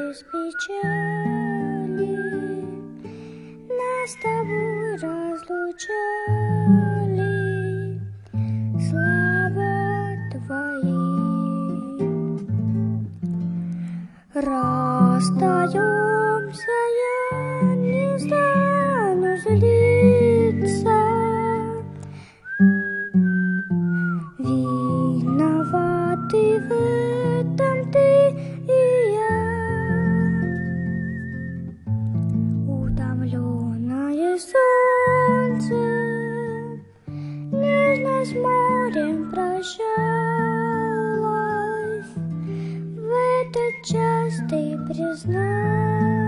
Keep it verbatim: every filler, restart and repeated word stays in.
без печали нас с тобой разлучали слова твои. Расстаемся, я не стану злиться. Виноваты в этом ты и я. Утомленное солнце нежно с морем прощалась. В этот час ты признай,